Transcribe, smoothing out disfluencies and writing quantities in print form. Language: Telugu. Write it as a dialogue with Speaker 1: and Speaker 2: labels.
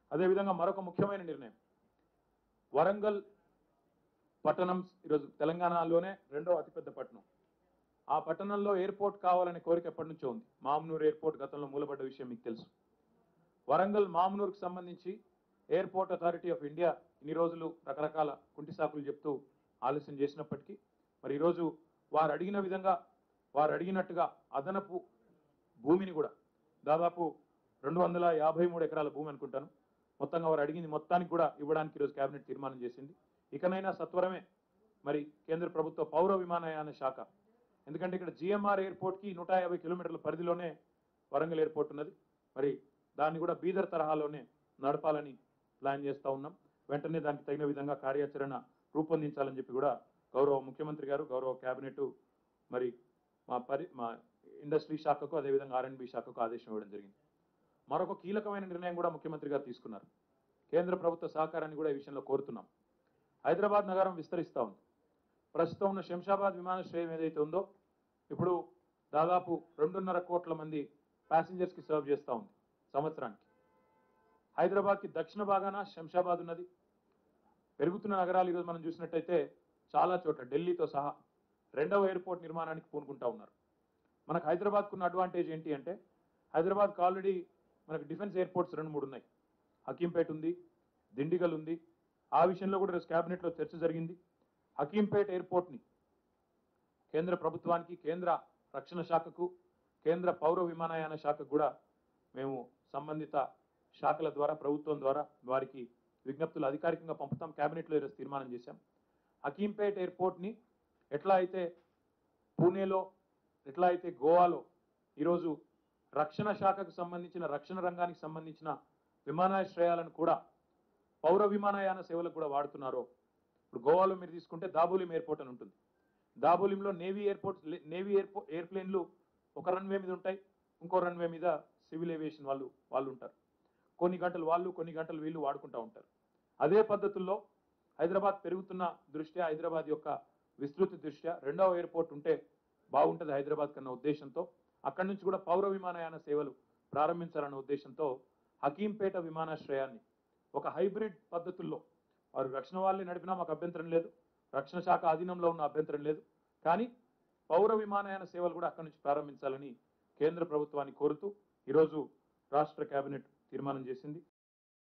Speaker 1: అదేవిధంగా మరొక ముఖ్యమైన నిర్ణయం, వరంగల్ పట్టణం ఈరోజు తెలంగాణలోనే రెండో అతిపెద్ద పట్టణం. ఆ పట్టణంలో ఎయిర్పోర్ట్ కావాలనే కోరిక ఎప్పటి నుంచో ఉంది. మామ్నూర్ ఎయిర్పోర్ట్ గతంలో మూలపడ్డ విషయం మీకు తెలుసు. వరంగల్ మామ్నూర్కు సంబంధించి ఎయిర్పోర్ట్ అథారిటీ ఆఫ్ ఇండియా ఇన్ని రోజులు రకరకాల కుంటి సాకులు చెప్తూ ఆలస్యం చేసినప్పటికీ మరి ఈరోజు వారు అడిగిన విధంగా వారు అడిగినట్టుగా అదనపు భూమిని కూడా దాదాపు 253 ఎకరాల భూమి అనుకుంటాను మొత్తంగా వారు అడిగింది మొత్తానికి కూడా ఇవ్వడానికి ఈరోజు కేబినెట్ తీర్మానం చేసింది. ఇకనైనా సత్వరమే మరి కేంద్ర ప్రభుత్వ పౌర విమానయాన శాఖ, ఎందుకంటే ఇక్కడ జిఎంఆర్ ఎయిర్పోర్ట్కి 150 కిలోమీటర్ల పరిధిలోనే వరంగల్ ఎయిర్పోర్ట్ ఉన్నది. మరి దాన్ని కూడా బీదర్ తరహాలోనే నడపాలని ప్లాన్ చేస్తూ ఉన్నాం. వెంటనే దానికి తగిన విధంగా కార్యాచరణ రూపొందించాలని చెప్పి కూడా గౌరవ ముఖ్యమంత్రి గారు, గౌరవ కేబినెట్ మరి మా ఇండస్ట్రీ శాఖకు అదేవిధంగా ఆర్ఎండ్బి శాఖకు ఆదేశం ఇవ్వడం జరిగింది. మరొక కీలకమైన నిర్ణయం కూడా ముఖ్యమంత్రి గారు తీసుకున్నారు. కేంద్ర ప్రభుత్వ సహకారాన్ని కూడా ఈ విషయంలో కోరుతున్నాం. హైదరాబాద్ నగరం విస్తరిస్తూ ఉంది. ప్రస్తుతం ఉన్న శంషాబాద్ విమానాశ్రయం ఏదైతే ఉందో ఇప్పుడు దాదాపు 2.5 కోట్ల మంది ప్యాసింజర్స్కి సర్వ్ చేస్తూ ఉంది సంవత్సరానికి. హైదరాబాద్కి దక్షిణ భాగాన శంషాబాద్ ఉన్నది. పెరుగుతున్న నగరాలు ఈరోజు మనం చూసినట్టయితే చాలా చోట్ల ఢిల్లీతో సహా రెండవ ఎయిర్పోర్ట్ నిర్మాణానికి పూనుకుంటా ఉన్నారు. మనకు హైదరాబాద్కు ఉన్న అడ్వాంటేజ్ ఏంటి అంటే హైదరాబాద్కి ఆల్రెడీ మనకు డిఫెన్స్ ఎయిర్పోర్ట్స్ 2-3 ఉన్నాయి. హకీంపేట్ ఉంది, దిండిగల్ ఉంది. ఆ విషయంలో కూడా ఈరోజు క్యాబినెట్లో చర్చ జరిగింది. హకీంపేట్ ఎయిర్పోర్ట్ని కేంద్ర ప్రభుత్వానికి, కేంద్ర రక్షణ శాఖకు, కేంద్ర పౌర విమానయాన శాఖకు కూడా మేము సంబంధిత శాఖల ద్వారా ప్రభుత్వం ద్వారా వారికి విజ్ఞప్తులు అధికారికంగా పంపుతాం. క్యాబినెట్లో ఈరోజు తీర్మానం చేశాం. హకీంపేట్ ఎయిర్పోర్ట్ని ఎట్లా అయితే పూణేలో, ఎట్లా అయితే గోవాలో ఈరోజు రక్షణ శాఖకు సంబంధించిన, రక్షణ రంగానికి సంబంధించిన విమానాశ్రయాలను కూడా పౌర విమానయాన సేవలకు కూడా వాడుతున్నారో, ఇప్పుడు గోవాలో మీరు తీసుకుంటే దాబోలిం ఎయిర్పోర్ట్ అని ఉంటుంది. దాబోలింలో నేవీ ఎయిర్ప్లేన్లు ఒక రన్వే మీద ఉంటాయి, ఇంకో రన్వే మీద సివిల్ ఏవియేషన్ వాళ్ళు ఉంటారు. కొన్ని గంటలు వాళ్ళు, కొన్ని గంటలు వీళ్ళు వాడుకుంటూ ఉంటారు. అదే పద్ధతుల్లో హైదరాబాద్ పెరుగుతున్న దృష్ట్యా, హైదరాబాద్ యొక్క విస్తృతి దృష్ట్యా రెండవ ఎయిర్పోర్ట్ ఉంటే బాగుంటుంది హైదరాబాద్ కన్నా ఉద్దేశంతో అక్కడి నుంచి కూడా పౌర విమానయాన సేవలు ప్రారంభించాలన్న ఉద్దేశంతో హకీంపేట విమానాశ్రయాన్ని ఒక హైబ్రిడ్ పద్ధతుల్లో వారు రక్షణ వాళ్ళని నడిపినా మాకు అభ్యంతరం లేదు, రక్షణ శాఖ అధీనంలో ఉన్న అభ్యంతరం లేదు, కానీ పౌర విమానయాన సేవలు కూడా అక్కడి నుంచి ప్రారంభించాలని కేంద్ర ప్రభుత్వాన్ని కోరుతూ ఈరోజు రాష్ట్ర కేబినెట్ తీర్మానం చేసింది.